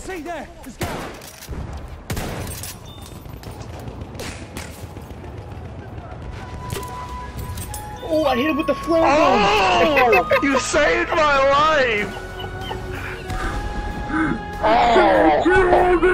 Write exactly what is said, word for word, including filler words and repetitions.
See there, the scout. Oh, I hit him with the flare gun! Oh, you saved my life! Oh!